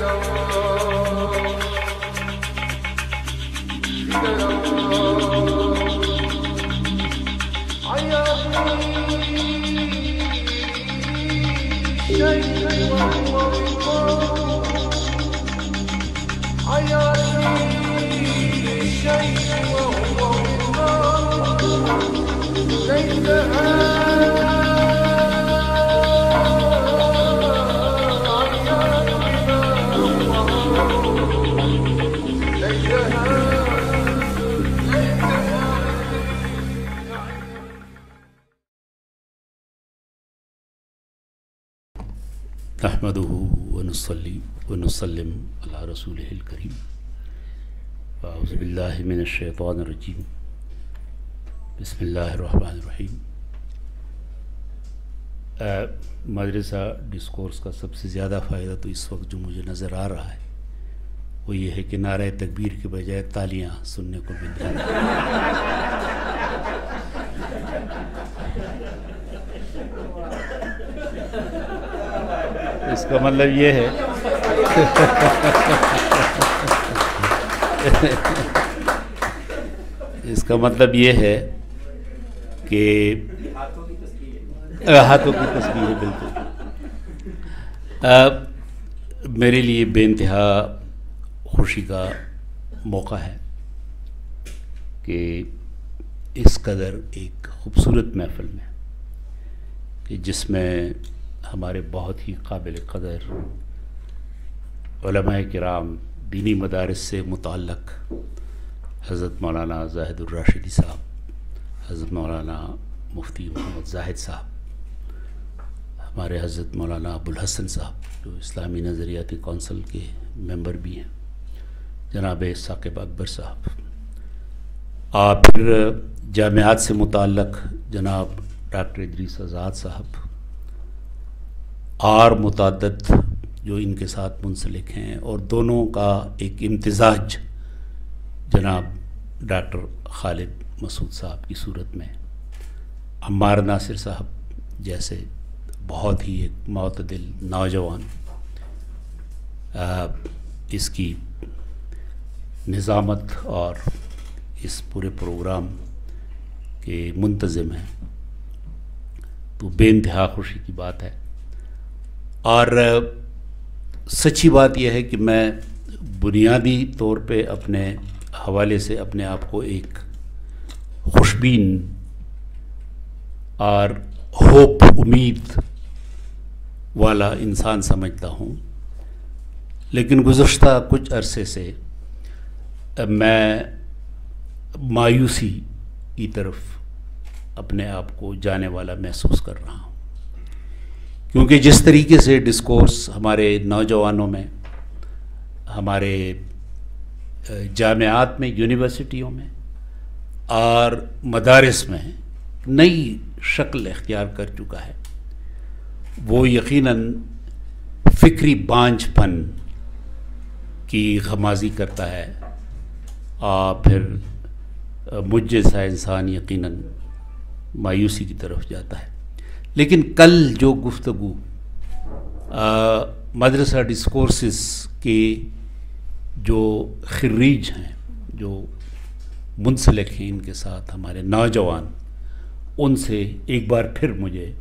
نحمدہ ونصلی ونسلم علی رسولہ الکریم اعوذ باللہ من الشیطان الرجیم بسم اللہ الرحمن الرحیم۔ مدرسہ ڈسکورس کا سب سے زیادہ فائدہ تو اس وقت جو مجھے نظر آ رہا ہے وہ یہ ہے کہ نعرہ تکبیر کے بجائے تالیاں سننے کو مل رہی ہیں۔ اس کا مطلب یہ ہے کہ ہاتھوں کی تسبیح ہے، بالکل۔ میرے لیے بے انتہا خوشی کا موقع ہے کہ اس قدر ایک خوبصورت محفل میں کہ جس میں ہمارے بہت ہی قابل قدر علماء کرام، دینی مدارس سے متعلق حضرت مولانا زاہد الراشدی صاحب، حضرت مولانا مفتی محمد زاہد صاحب، ہمارے حضرت مولانا ابو الحسن صاحب جو اسلامی نظریاتی کونسل کے ممبر بھی ہیں، جناب ثاقب اکبر صاحب، اور پھر جامعات سے متعلق جناب ڈاکٹر ادریس آزاد صاحب، اور متعدد جو ان کے ساتھ منسلک ہیں، اور دونوں کا ایک امتزاج جناب ڈاکٹر خالد مسعود صاحب کی صورت میں، عمار ناصر صاحب جیسے بہت ہی ایک معتدل نوجوان اس کی نظامت اور اس پورے پروگرام کے منتظم ہیں، تو بے انتہا خوشی کی بات ہے۔ اور سچی بات یہ ہے کہ میں بنیادی طور پہ اپنے حوالے سے اپنے آپ کو ایک خوشبین اور ہوپ، امید والا انسان سمجھتا ہوں، لیکن گزشتہ کچھ عرصے سے میں مایوسی کی طرف اپنے آپ کو جانے والا محسوس کر رہا ہوں، کیونکہ جس طریقے سے ڈسکورس ہمارے نوجوانوں میں، ہمارے جامعات میں، یونیورسٹیوں میں اور مدارس میں نئی شکل اختیار کر چکا ہے، وہ یقیناً فکری بانجھ پن کی غمازی کرتا ہے، اور پھر مجھ جیسا انسان یقیناً مایوسی کی طرف جاتا ہے۔ لیکن کل جو گفتگو مدرسہ ڈسکورسز کے جو خریج ہیں، جو منسلک ہیں ان کے ساتھ، ہمارے نوجوان، ان سے ایک بار پھر مجھے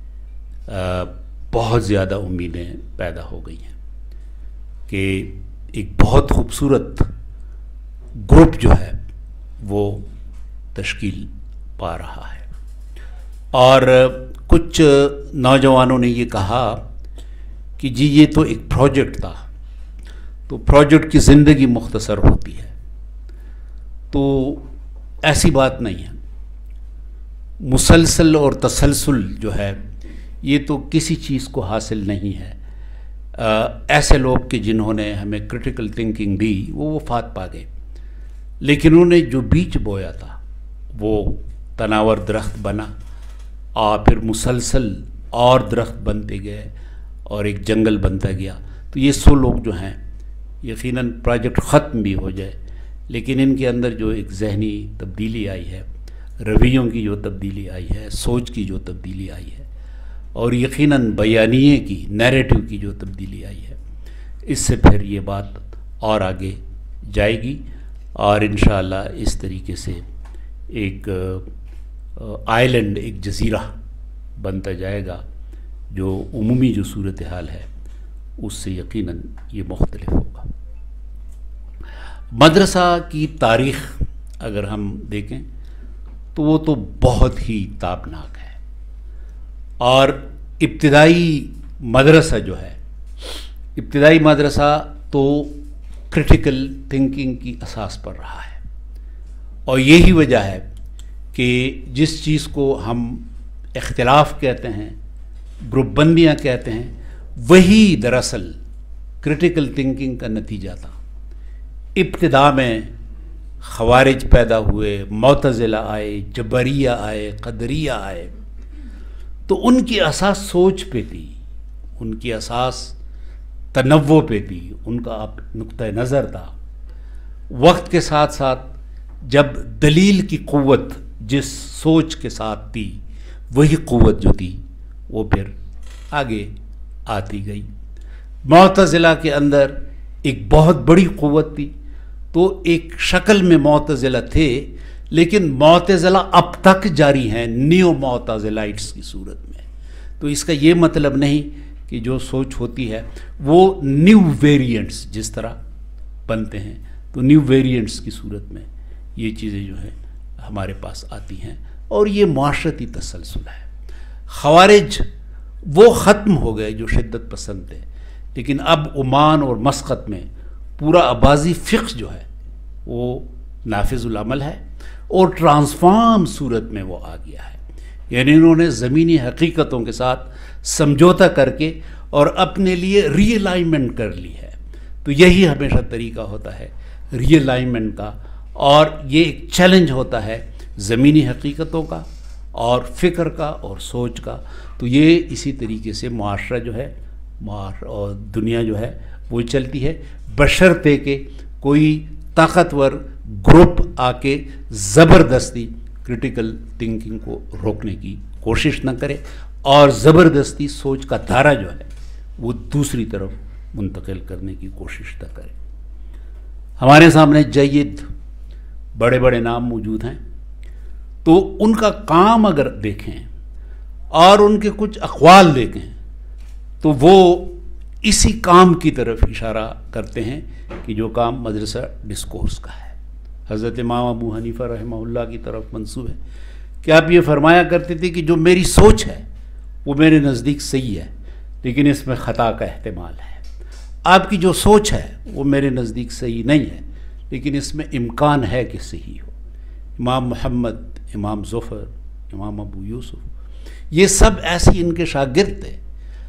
بہت زیادہ امیدیں پیدا ہو گئی ہیں کہ ایک بہت خوبصورت گروپ جو ہے وہ تشکیل پا رہا ہے۔ اور کچھ نوجوانوں نے یہ کہا کہ جی یہ تو ایک پروجیکٹ تھا، تو پروجیکٹ کی زندگی مختصر ہوتی ہے، تو ایسی بات نہیں ہے۔ مسلسل اور تسلسل جو ہے یہ تو کسی چیز کو حاصل نہیں ہے۔ ایسے لوگ کہ جنہوں نے ہمیں کرٹیکل تھنکنگ دی وہ وفات پا گئے، لیکن انہوں نے جو بیج بویا تھا وہ تناور درخت بنا، اور پھر مسلسل اور درخت بنتے گئے اور ایک جنگل بنتا گیا۔ تو یہ 100 لوگ جو ہیں یقیناً پروجیکٹ ختم بھی ہو جائے، لیکن ان کے اندر جو ایک ذہنی تبدیلی آئی ہے، رویوں کی جو تبدیلی آئی ہے، سوچ کی جو تبدیلی آئی ہے، اور یقیناً بیانیے کی، نیریٹو کی جو تبدیلی آئی ہے، اس سے پھر یہ بات اور آگے جائے گی اور انشاءاللہ اس طریقے سے ایک آئیلینڈ، ایک جزیرہ بنتا جائے گا جو عمومی جو صورتحال ہے اس سے یقیناً یہ مختلف ہوگا۔ مدرسہ کی تاریخ اگر ہم دیکھیں تو وہ تو بہت ہی تابناک ہے، اور ابتدائی مدرسہ جو ہے، ابتدائی مدرسہ تو کرٹیکل تھنکنگ کی اساس پر رہا ہے، اور یہی وجہ ہے کہ جس چیز کو ہم اختلاف کہتے ہیں، گروپ بندیاں کہتے ہیں، وہی دراصل کرٹیکل تھنکنگ کا نتیجہ تھا۔ ابتدا میں خوارج پیدا ہوئے، معتزلہ آئے، جبریہ آئے، قدریہ آئے، تو ان کی اساس سوچ پہ تھی، ان کی اساس تنوع پہ تھی، ان کا نقطہ نظر تھا۔ وقت کے ساتھ ساتھ جب دلیل کی قوت جس سوچ کے ساتھ تھی، وہی قوت جو تھی وہ پھر آگے آتی گئی۔ معتزلہ کے اندر ایک بہت بڑی قوت تھی، تو ایک شکل میں معتزلہ تھے، لیکن معتزلہ اب تک جاری ہیں نیو معتزلائٹس کی صورت میں۔ تو اس کا یہ مطلب نہیں کہ جو سوچ ہوتی ہے وہ نیو ویریئنٹس جس طرح بنتے ہیں، تو نیو ویریئنٹس کی صورت میں یہ چیزیں جو ہیں ہمارے پاس آتی ہیں، اور یہ معاشرتی تسلسل ہے۔ خوارج وہ ختم ہو گئے جو شدت پسند تھے، لیکن اب عمان اور مسقط میں پورا اباضی فقہ جو ہے وہ نافذ العمل ہے، اور ٹرانسفارم صورت میں وہ آ گیا ہے، یعنی انہوں نے زمینی حقیقتوں کے ساتھ سمجھوتا کر کے اور اپنے لیے ری الائنمنٹ کر لی ہے۔ تو یہی ہمیشہ طریقہ ہوتا ہے ری الائنمنٹ کا، اور یہ ایک چیلنج ہوتا ہے زمینی حقیقتوں کا اور فکر کا اور سوچ کا۔ تو یہ اسی طریقے سے معاشرہ جو ہے اور دنیا جو ہے وہ چلتی ہے، بشرطے کہ کوئی طاقتور گروپ آ کے زبردستی کرٹیکل تھنکنگ کو روکنے کی کوشش نہ کرے، اور زبردستی سوچ کا دھارا جو ہے وہ دوسری طرف منتقل کرنے کی کوشش نہ کرے۔ ہمارے سامنے جید بڑے بڑے نام موجود ہیں، تو ان کا کام اگر دیکھیں اور ان کے کچھ اقوال دیکھیں تو وہ اسی کام کی طرف اشارہ کرتے ہیں کہ جو کام مدرسہ ڈسکورس کا ہے۔ حضرت امام ابو حنیفہ رحمہ اللہ کی طرف منسوب ہے کہ آپ یہ فرمایا کرتے تھے کہ جو میری سوچ ہے وہ میرے نزدیک صحیح ہے، لیکن اس میں خطا کا احتمال ہے۔ آپ کی جو سوچ ہے وہ میرے نزدیک صحیح نہیں ہے، لیکن اس میں امکان ہے کہ صحیح ہو۔ امام محمد، امام ظفر، امام ابو یوسف، یہ سب ایسی ان کے شاگرد تھے،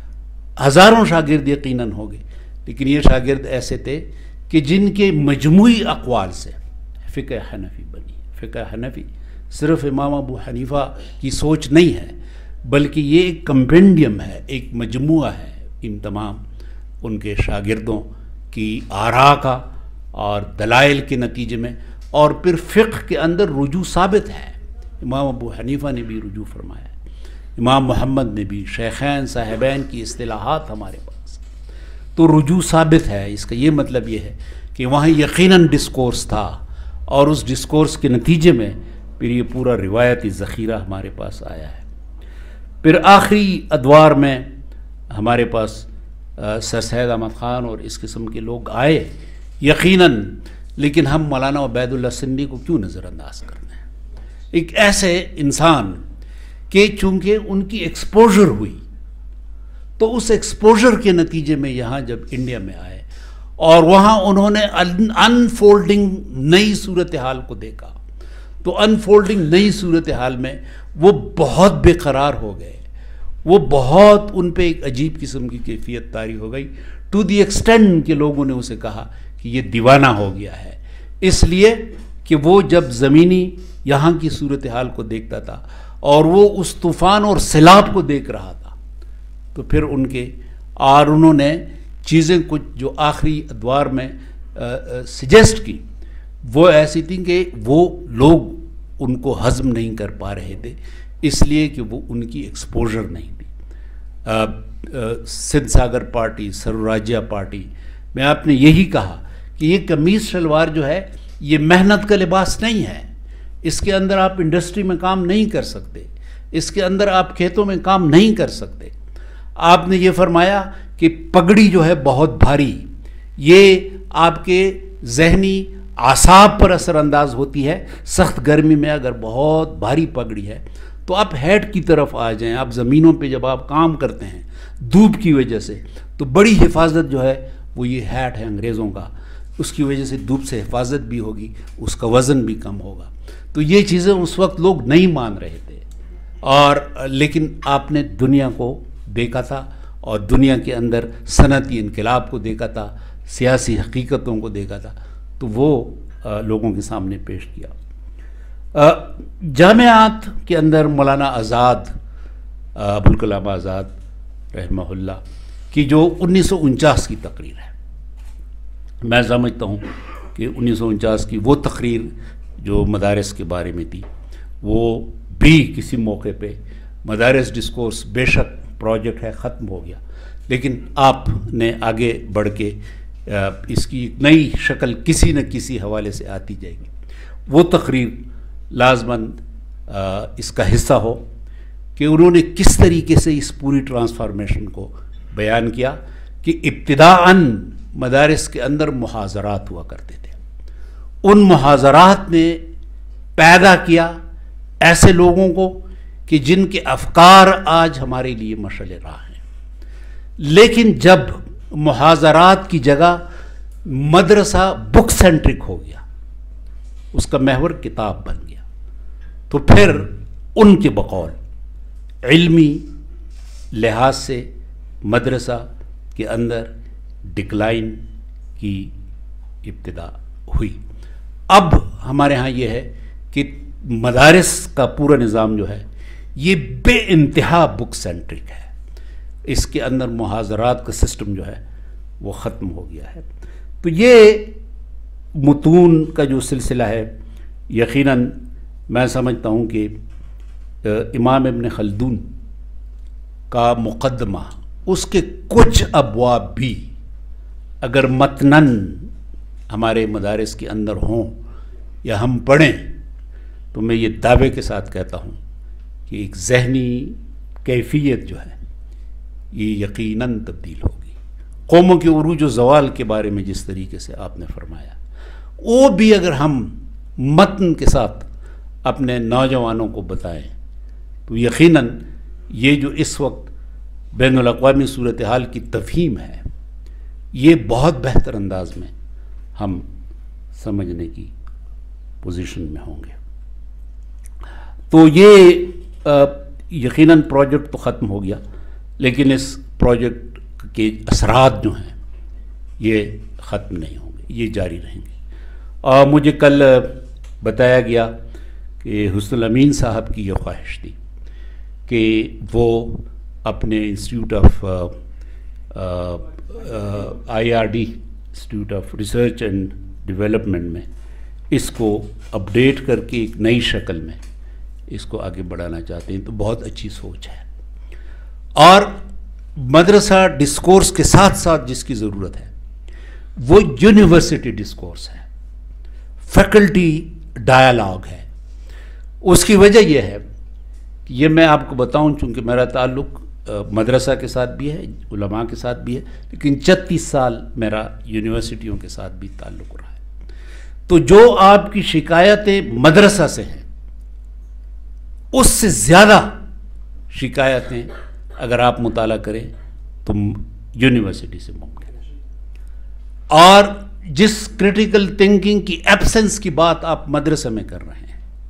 ہزاروں شاگرد یقیناً ہو گئے، لیکن یہ شاگرد ایسے تھے کہ جن کے مجموعی اقوال سے فقہ حنفی بنی۔ فقہ حنفی صرف امام ابو حنیفہ کی سوچ نہیں ہے، بلکہ یہ ایک کمپینڈیم ہے، ایک مجموعہ ہے ان تمام ان کے شاگردوں کی آراء کا اور دلائل کے نتیجے میں، اور پھر فقہ کے اندر رجوع ثابت ہے۔ امام ابو حنیفہ نے بھی رجوع فرمایا ہے، امام محمد نے بھی، شیخین صاحبین کی اصطلاحات ہمارے پاس، تو رجوع ثابت ہے۔ اس کا یہ مطلب یہ ہے کہ وہاں یقیناً ڈسکورس تھا، اور اس ڈسکورس کے نتیجے میں پھر یہ پورا روایتی ذخیرہ ہمارے پاس آیا ہے۔ پھر آخری ادوار میں ہمارے پاس سر سید احمد خان اور اس قسم کے لوگ آئے یقیناً، لیکن ہم مولانا عبید اللہ سندھی کو کیوں نظر انداز کرنا ہے؟ ایک ایسے انسان کہ چونکہ ان کی ایکسپوژر ہوئی، تو اس ایکسپوژر کے نتیجے میں یہاں جب انڈیا میں آئے اور وہاں انہوں نے انفولڈنگ نئی صورتحال کو دیکھا، تو انفولڈنگ نئی صورتحال میں وہ بہت بے قرار ہو گئے، وہ بہت ان پہ ایک عجیب قسم کی کیفیت طاری ہو گئی، ٹو دی ایکسٹینڈ کہ لوگوں نے اسے کہا کہ یہ دیوانہ ہو گیا ہے، اس لیے کہ وہ جب زمینی یہاں کی صورتحال کو دیکھتا تھا اور وہ اس طوفان اور سیلاب کو دیکھ رہا تھا، تو پھر ان کے اور انہوں نے چیزیں کچھ جو آخری ادوار میں سجیسٹ کی وہ ایسی تھیں کہ وہ لوگ ان کو ہضم نہیں کر پا رہے تھے، اس لیے کہ وہ ان کی ایکسپوژر نہیں تھی۔ سندھ ساگر پارٹی، سروراجیہ پارٹی، میں آپ نے یہی کہا کہ یہ قمیض شلوار جو ہے یہ محنت کا لباس نہیں ہے، اس کے اندر آپ انڈسٹری میں کام نہیں کر سکتے، اس کے اندر آپ کھیتوں میں کام نہیں کر سکتے۔ آپ نے یہ فرمایا کہ پگڑی جو ہے بہت بھاری، یہ آپ کے ذہنی اعصاب پر اثر انداز ہوتی ہے۔ سخت گرمی میں اگر بہت بھاری پگڑی ہے تو آپ ہیڈ کی طرف آ جائیں، آپ زمینوں پہ جب آپ کام کرتے ہیں دھوپ کی وجہ سے تو بڑی حفاظت جو ہے وہ یہ ہیٹ ہے انگریزوں کا، اس کی وجہ سے دھوپ سے حفاظت بھی ہوگی، اس کا وزن بھی کم ہوگا۔ تو یہ چیزیں اس وقت لوگ نہیں مان رہے تھے، اور لیکن آپ نے دنیا کو دیکھا تھا اور دنیا کے اندر صنعتی انقلاب کو دیکھا تھا، سیاسی حقیقتوں کو دیکھا تھا، تو وہ لوگوں کے سامنے پیش کیا۔ جامعات کے اندر مولانا آزاد، ابوالکلام آزاد رحمہ اللہ کی جو 1949 کی تقریر ہے، میں سمجھتا ہوں کہ 1949 کی وہ تقریر جو مدارس کے بارے میں تھی، وہ بھی کسی موقع پہ مدارس ڈسکورس بے شک پروجیکٹ ہے، ختم ہو گیا، لیکن آپ نے آگے بڑھ کے اس کی ایک نئی شکل کسی نہ کسی حوالے سے آتی جائے گی۔ وہ تقریر لازماً اس کا حصہ ہو کہ انہوں نے کس طریقے سے اس پوری ٹرانسفارمیشن کو بیان کیا کہ ابتداءً مدارس کے اندر محاضرات ہوا کرتے تھے، ان محاضرات نے پیدا کیا ایسے لوگوں کو کہ جن کے افکار آج ہمارے لیے مشعل راہ ہیں، لیکن جب محاضرات کی جگہ مدرسہ بک سینٹرک ہو گیا، اس کا محور کتاب بن گیا، تو پھر ان کے بقول علمی لحاظ سے مدرسہ کے اندر ڈکلائن کی ابتدا ہوئی۔ اب ہمارے ہاں یہ ہے کہ مدارس کا پورا نظام جو ہے یہ بے انتہا بک سینٹرک ہے، اس کے اندر محاضرات کا سسٹم جو ہے وہ ختم ہو گیا ہے۔ تو یہ متون کا جو سلسلہ ہے، یقیناً میں سمجھتا ہوں کہ امام ابن خلدون کا مقدمہ، اس کے کچھ ابواب بھی اگر متناً ہمارے مدارس کے اندر ہوں یا ہم پڑھیں تو میں یہ دعوے کے ساتھ کہتا ہوں کہ ایک ذہنی کیفیت جو ہے یہ یقیناً تبدیل ہوگی۔ قوموں کے عروج و زوال کے بارے میں جس طریقے سے آپ نے فرمایا، وہ بھی اگر ہم متن کے ساتھ اپنے نوجوانوں کو بتائیں تو یقیناً یہ جو اس وقت بین الاقوامی صورتحال کی تفہیم ہے، یہ بہت بہتر انداز میں ہم سمجھنے کی پوزیشن میں ہوں گے۔ تو یہ یقیناً پروجیکٹ تو ختم ہو گیا، لیکن اس پروجیکٹ کے اثرات جو ہیں یہ ختم نہیں ہوں گے، یہ جاری رہیں گے۔ اور مجھے کل بتایا گیا کہ حسن الامین صاحب کی یہ خواہش تھی کہ وہ اپنے institute of IRD institute of research and development میں اس کو اپڈیٹ کر کے ایک نئی شکل میں اس کو آگے بڑھانا چاہتے ہیں، تو بہت اچھی سوچ ہے۔ اور مدرسہ ڈسکورس کے ساتھ ساتھ جس کی ضرورت ہے وہ یونیورسٹی ڈسکورس ہے، فیکلٹی ڈائلاگ ہے۔ اس کی وجہ یہ ہے کہ یہ میں آپ کو بتاؤں، چونکہ میرا تعلق مدرسہ کے ساتھ بھی ہے، علماء کے ساتھ بھی ہے، لیکن 36 سال میرا یونیورسٹیوں کے ساتھ بھی تعلق رہا ہے۔ تو جو آپ کی شکایتیں مدرسہ سے ہیں، اس سے زیادہ شکایتیں اگر آپ مطالعہ کریں تو یونیورسٹی سے ممکن ہے۔ اور جس کریٹیکل تھنکنگ کی ایبسنس کی بات آپ مدرسے میں کر رہے ہیں،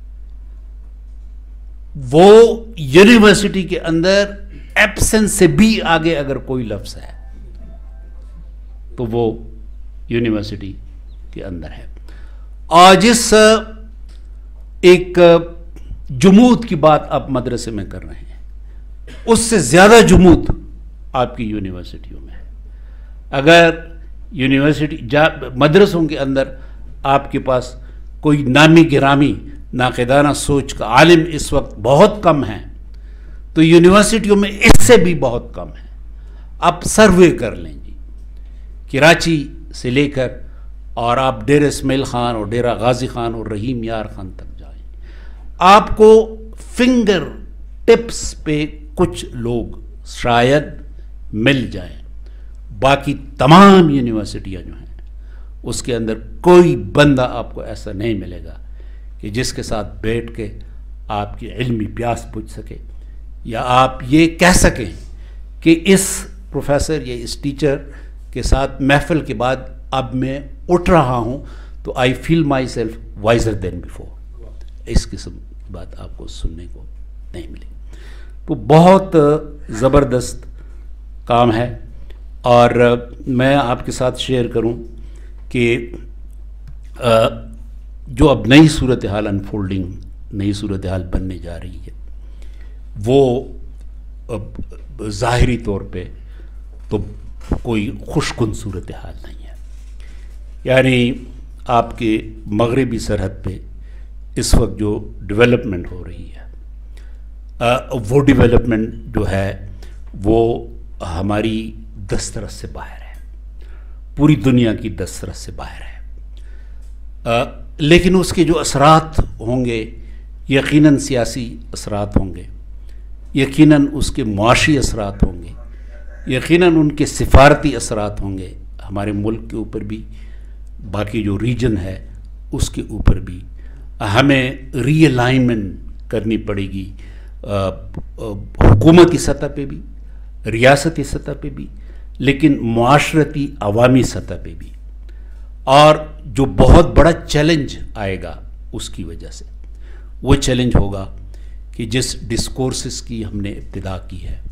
وہ یونیورسٹی کے اندر ایبسنس سے بھی آگے اگر کوئی لفظ ہے تو وہ یونیورسٹی کے اندر ہے۔ اور جس ایک جمود کی بات آپ مدرسے میں کر رہے ہیں، اس سے زیادہ جمود آپ کی یونیورسٹیوں میں ہے۔ اگر یونیورسٹی مدرسوں کے اندر آپ کے پاس کوئی نامی گرامی ناقدانہ سوچ کا عالم اس وقت بہت کم ہے، تو یونیورسٹیوں میں اس سے بھی بہت کم ہے۔ آپ سروے کر لیں جی کراچی سے لے کر اور آپ ڈیرہ اسماعیل خان اور ڈیرہ غازی خان اور رحیم یار خان تک جائیں، آپ کو فنگر ٹپس پہ کچھ لوگ شاید مل جائیں، باقی تمام یونیورسٹیاں جو ہیں اس کے اندر کوئی بندہ آپ کو ایسا نہیں ملے گا کہ جس کے ساتھ بیٹھ کے آپ کی علمی پیاس بجھ سکے، یا آپ یہ کہہ سکیں کہ اس پروفیسر یا اس ٹیچر کے ساتھ محفل کے بعد اب میں اٹھ رہا ہوں تو I feel myself wiser than before. اس قسم کی بات آپ کو سننے کو نہیں ملے۔ تو بہت زبردست کام ہے، اور میں آپ کے ساتھ شیئر کروں کہ جو اب نئی صورتحال انفولڈنگ، نئی صورتحال بننے جا رہی ہے، وہ ظاہری طور پہ تو کوئی خوشکن صورتحال نہیں ہے۔ یعنی آپ کے مغربی سرحد پہ اس وقت جو ڈیولپمنٹ ہو رہی ہے، وہ ڈیولپمنٹ جو ہے وہ ہماری دسترس سے باہر ہے، پوری دنیا کی دسترس سے باہر ہے، لیکن اس کے جو اثرات ہوں گے یقیناً سیاسی اثرات ہوں گے، یقیناً اس کے معاشی اثرات ہوں گے، یقیناً ان کے سفارتی اثرات ہوں گے ہمارے ملک کے اوپر بھی، باقی جو ریجن ہے اس کے اوپر بھی۔ ہمیں ری الائنمنٹ کرنی پڑے گی، حکومتی سطح پہ بھی، ریاستی سطح پہ بھی، لیکن معاشرتی عوامی سطح پہ بھی۔ اور جو بہت بڑا چیلنج آئے گا اس کی وجہ سے، وہ چیلنج ہوگا کہ جس ڈسکورسز کی ہم نے ابتدا کی ہے،